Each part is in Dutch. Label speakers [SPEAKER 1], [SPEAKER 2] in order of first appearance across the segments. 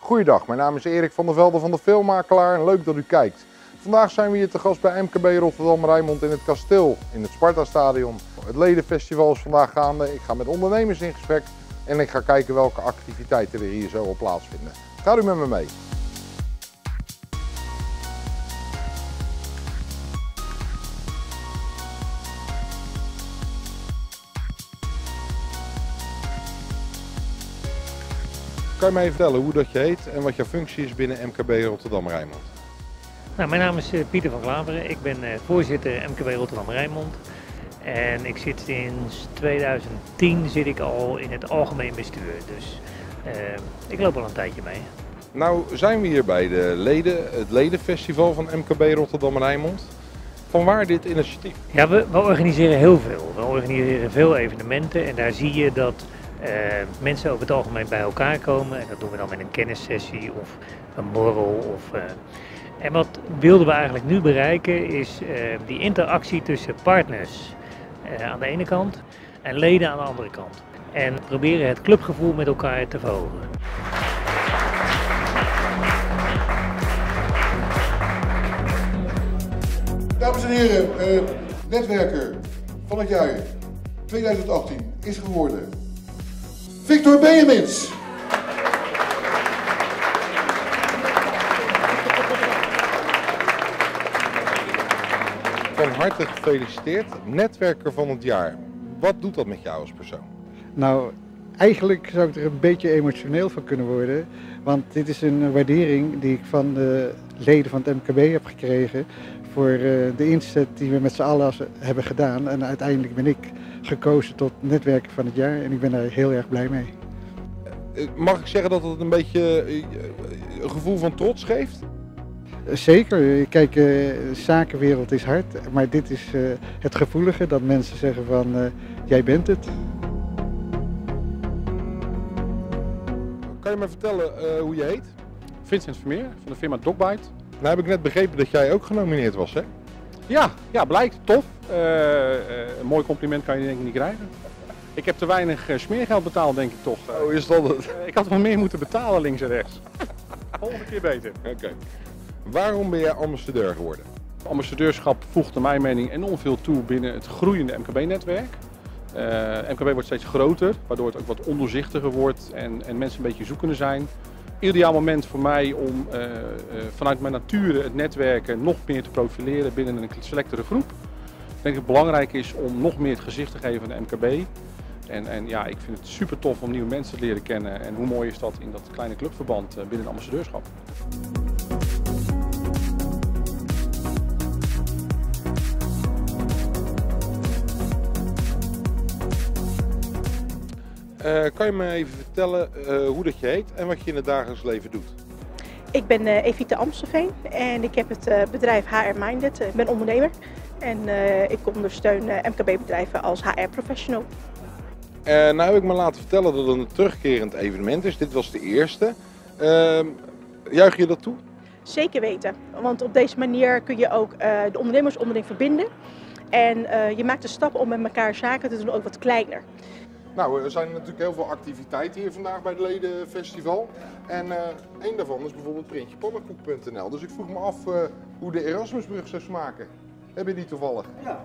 [SPEAKER 1] Goeiedag, mijn naam is Erik van der Velde van de Filmmakelaar en leuk dat u kijkt. Vandaag zijn we hier te gast bij MKB Rotterdam Rijnmond in het Kasteel, in het Sparta-stadion. Het ledenfestival is vandaag gaande. Ik ga met ondernemers in gesprek en ik ga kijken welke activiteiten er hier zo op plaatsvinden. Gaat u met me mee? Kan je mij even vertellen hoe dat je heet en wat jouw functie is binnen MKB Rotterdam Rijnmond?
[SPEAKER 2] Nou, mijn naam is Pieter van Klaveren. Ik ben voorzitter MKB Rotterdam Rijnmond. En ik zit sinds 2010 zit ik al in het algemeen bestuur. Dus ik loop al een tijdje mee.
[SPEAKER 1] Nou zijn we hier bij het ledenfestival van MKB Rotterdam Rijnmond. Vanwaar dit initiatief?
[SPEAKER 2] Ja, we organiseren heel veel. We organiseren veel evenementen en daar zie je dat mensen over het algemeen bij elkaar komen. En dat doen we dan met een kennissessie of een borrel. En wat wilden we eigenlijk nu bereiken is die interactie tussen partners aan de ene kant en leden aan de andere kant. En proberen het clubgevoel met elkaar te verhogen.
[SPEAKER 3] Dames en heren, netwerker van het jaar 2018 is geworden Victor Benjamins.
[SPEAKER 1] Van harte gefeliciteerd, netwerker van het jaar. Wat doet dat met jou als persoon?
[SPEAKER 4] Nou, eigenlijk zou ik er een beetje emotioneel van kunnen worden. Want dit is een waardering die ik van de leden van het MKB heb gekregen voor de inzet die we met z'n allen hebben gedaan. En uiteindelijk ben ik gekozen tot netwerker van het jaar en ik ben daar heel erg blij mee.
[SPEAKER 1] Mag ik zeggen dat het een beetje een gevoel van trots geeft?
[SPEAKER 4] Zeker, kijk, de zakenwereld is hard, maar dit is het gevoelige dat mensen zeggen van jij bent het.
[SPEAKER 1] Kan je me vertellen hoe je heet?
[SPEAKER 5] Vincent Vermeer van de firma Dogbite.
[SPEAKER 1] Nou heb ik net begrepen dat jij ook genomineerd was, hè?
[SPEAKER 5] Ja, blijkt. Tof. Een mooi compliment kan je denk ik niet krijgen. Ik heb te weinig smeergeld betaald, denk ik toch.
[SPEAKER 1] Oh, is dat het?
[SPEAKER 5] Ik had wel meer moeten betalen links en rechts. Volgende keer beter.
[SPEAKER 1] Oké. Waarom ben jij ambassadeur geworden?
[SPEAKER 5] Ambassadeurschap voegt naar mijn mening enorm veel toe binnen het groeiende MKB-netwerk. MKB wordt steeds groter, waardoor het ook wat onderzichtiger wordt en mensen een beetje zoekende zijn. Ideaal moment voor mij om vanuit mijn nature het netwerken nog meer te profileren binnen een selectere groep. Ik denk dat het belangrijk is om nog meer het gezicht te geven aan de MKB. En ja, ik vind het super tof om nieuwe mensen te leren kennen. En hoe mooi is dat in dat kleine clubverband binnen het ambassadeurschap.
[SPEAKER 1] Kan je me even vertellen hoe dat je heet en wat je in het dagelijks leven doet?
[SPEAKER 6] Ik ben Evita Amstelveen en ik heb het bedrijf HR Minded. Ik ben ondernemer en ik ondersteun MKB-bedrijven als HR-professional.
[SPEAKER 1] Nou heb ik me laten vertellen dat het een terugkerend evenement is. Dit was de eerste. Juich je dat toe?
[SPEAKER 6] Zeker weten, want op deze manier kun je ook de ondernemers onderling verbinden. En je maakt de stap om met elkaar zaken te doen ook wat kleiner.
[SPEAKER 1] Nou, er zijn natuurlijk heel veel activiteiten hier vandaag bij het ledenfestival. En één daarvan is bijvoorbeeld printjepannenkoek.nl. Dus ik vroeg me af hoe de Erasmusbrug zou smaken. Heb je die toevallig?
[SPEAKER 3] Ja.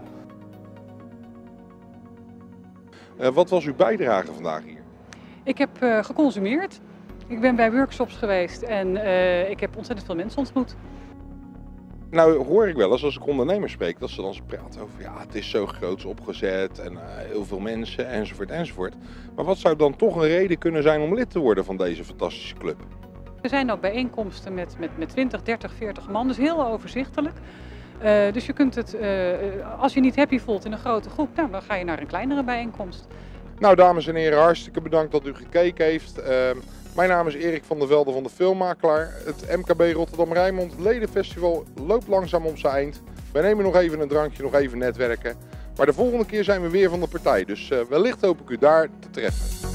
[SPEAKER 1] Wat was uw bijdrage vandaag hier?
[SPEAKER 7] Ik heb geconsumeerd. Ik ben bij workshops geweest en ik heb ontzettend veel mensen ontmoet.
[SPEAKER 1] Nou hoor ik wel eens als ik ondernemers spreek dat ze dan praten over ja, het is zo groots opgezet en heel veel mensen enzovoort enzovoort. Maar wat zou dan toch een reden kunnen zijn om lid te worden van deze fantastische club?
[SPEAKER 7] Er zijn ook bijeenkomsten met 20, 30, 40 man, dus heel overzichtelijk. Dus je kunt het, als je niet happy voelt in een grote groep, nou, dan ga je naar een kleinere bijeenkomst.
[SPEAKER 1] Nou dames en heren, hartstikke bedankt dat u gekeken heeft. Mijn naam is Erik van der Velde van de Filmmakelaar. Het MKB Rotterdam Rijnmond ledenfestival loopt langzaam op zijn eind. Wij nemen nog even een drankje, nog even netwerken. Maar de volgende keer zijn we weer van de partij. Dus wellicht hoop ik u daar te treffen.